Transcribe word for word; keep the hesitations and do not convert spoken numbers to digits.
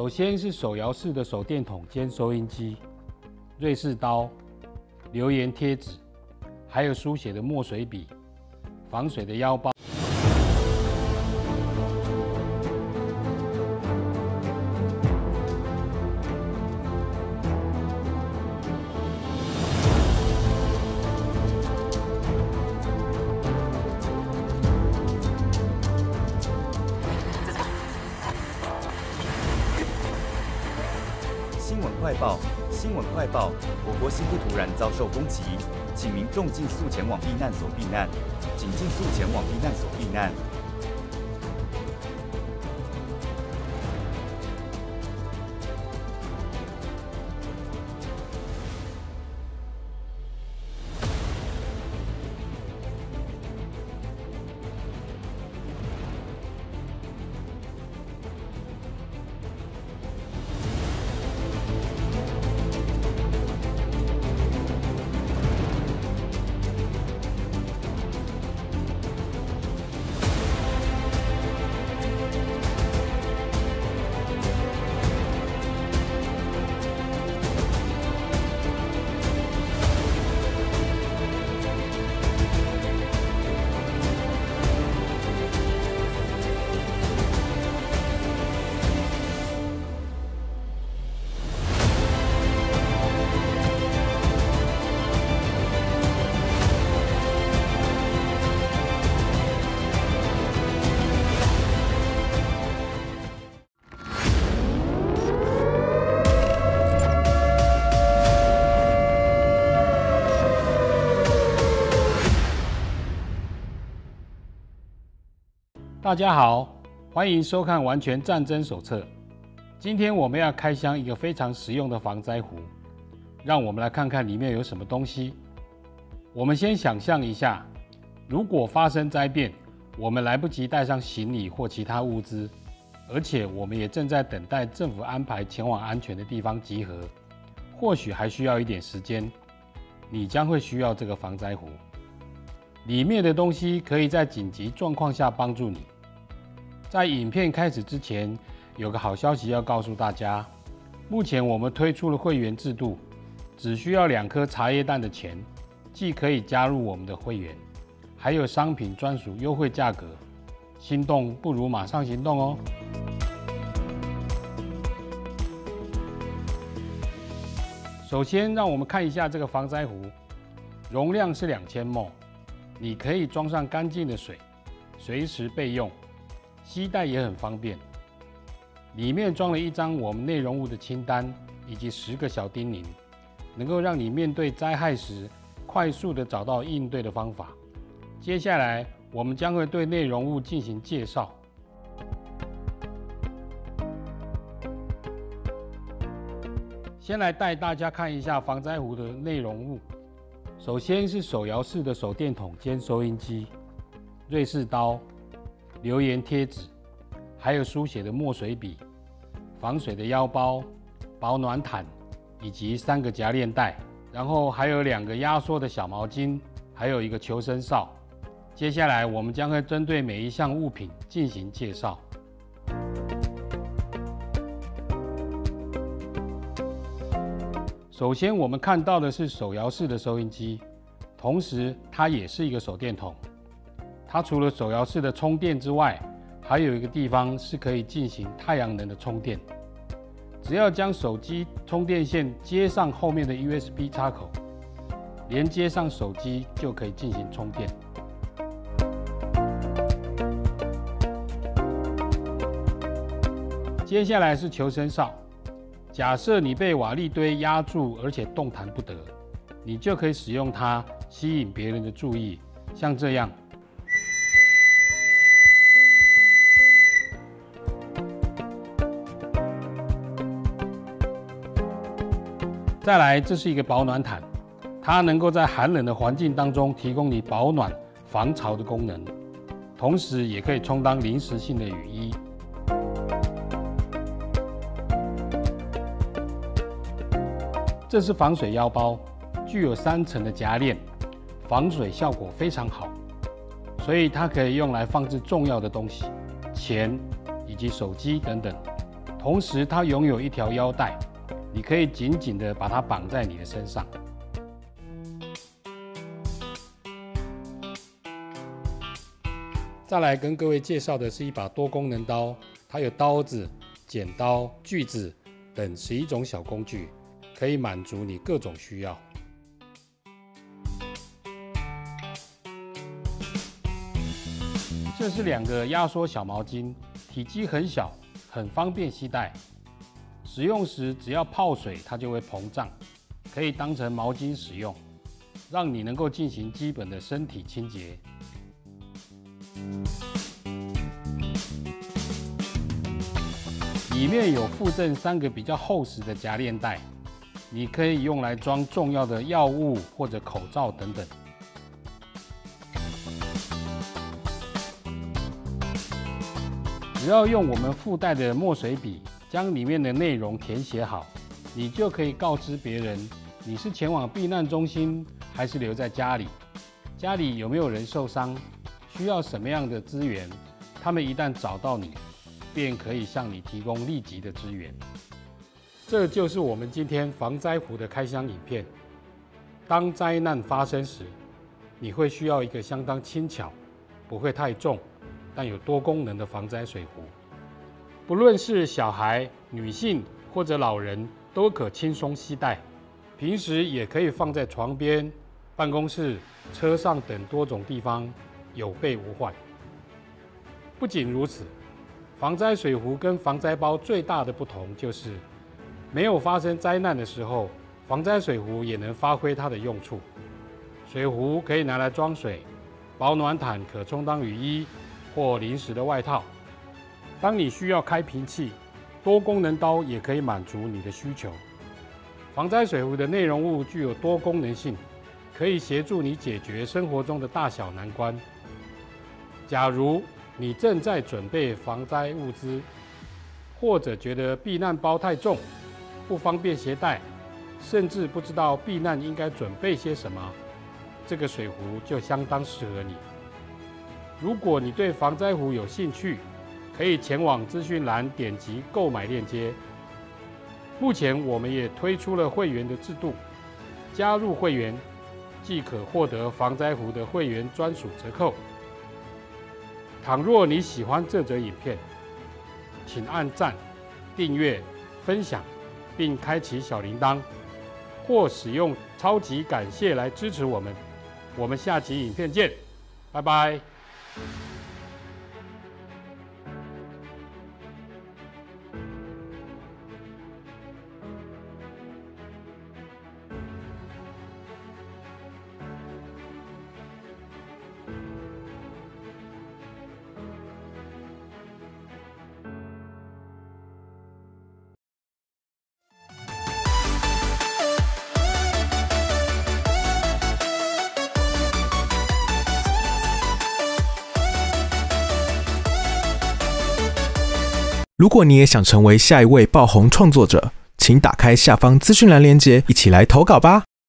首先是手摇式的手电筒兼收音机、瑞士刀、留言贴纸，还有书写的墨水笔、防水的腰包。 新闻快报，新闻快报！我国新都突然遭受攻击，请民众尽速前往避难所避难，请尽速前往避难所避难。 大家好，欢迎收看《完全战争手册》。今天我们要开箱一个非常实用的防灾壶，让我们来看看里面有什么东西。我们先想象一下，如果发生灾变，我们来不及带上行李或其他物资，而且我们也正在等待政府安排前往安全的地方集合，或许还需要一点时间，你将会需要这个防灾壶。里面的东西可以在紧急状况下帮助你。在影片开始之前，有个好消息要告诉大家。目前我们推出了会员制度，只需要两颗茶叶蛋的钱，既可以加入我们的会员，还有商品专属优惠价格。心动不如马上行动哦！首先，让我们看一下这个防灾壶，容量是两千毫升，你可以装上干净的水，随时备用。携带也很方便，里面装了一张我们内容物的清单，以及十个小叮咛，能够让你面对灾害时快速地找到应对的方法。接下来，我们将会对内容物进行介绍。先来带大家看一下防灾壶的内容物。首先是手摇式的手电筒兼收音机、瑞士刀、留言贴纸，还有书写的墨水笔、防水的腰包、保暖毯，以及三个夹链袋，然后还有两个压缩的小毛巾，还有一个求生哨。接下来我们将会针对每一项物品进行介绍。首先我们看到的是手摇式的收音机，同时它也是一个手电筒。它除了手摇式的充电之外，还有一个地方是可以进行太阳能的充电。只要将手机充电线接上后面的 U S B 插口，连接上手机就可以进行充电。接下来是求生哨。假设你被瓦砾堆压住，而且动弹不得，你就可以使用它吸引别人的注意，像这样。再来，这是一个保暖毯，它能够在寒冷的环境当中提供你保暖、防潮的功能，同时也可以充当临时性的雨衣。这是防水腰包，具有三层的夹链，防水效果非常好，所以它可以用来放置重要的东西，钱以及手机等等。 同时它拥有一条腰带，你可以紧紧地把它绑在你的身上。再来跟各位介绍的是一把多功能刀，它有刀子、剪刀、锯子等十一种小工具，可以满足你各种需要。这是两个压缩小毛巾，体积很小，很方便携带。使用时只要泡水，它就会膨胀，可以当成毛巾使用，让你能够进行基本的身体清洁。里面有附赠三个比较厚实的夹链袋，你可以用来装重要的药物或者口罩等等。只要用我们附带的墨水笔将里面的内容填写好，你就可以告知别人你是前往避难中心还是留在家里，家里有没有人受伤，需要什么样的资源，他们一旦找到你，便可以向你提供立即的支援。这就是我们今天防灾壶的开箱影片。当灾难发生时，你会需要一个相当轻巧、不会太重，但有多功能的防灾水壶。不论是小孩、女性或者老人，都可轻松携带。平时也可以放在床边、办公室、车上等多种地方，有备无患。不仅如此，防灾水壶跟防灾包最大的不同就是，没有发生灾难的时候，防灾水壶也能发挥它的用处。水壶可以拿来装水，保暖毯可充当雨衣或临时的外套。当你需要开瓶器，多功能刀也可以满足你的需求。防灾水壶的内容物具有多功能性，可以协助你解决生活中的大小难关。假如你正在准备防灾物资，或者觉得避难包太重，不方便携带，甚至不知道避难应该准备些什么，这个水壶就相当适合你。如果你对防灾壶有兴趣，可以前往资讯栏点击购买链接。目前我们也推出了会员的制度，加入会员即可获得防灾壶的会员专属折扣。倘若你喜欢这则影片，请按赞、订阅、分享，并开启小铃铛，或使用超级感谢来支持我们。我们下集影片见，拜拜。 如果你也想成为下一位爆红创作者，请打开下方资讯栏连结，一起来投稿吧。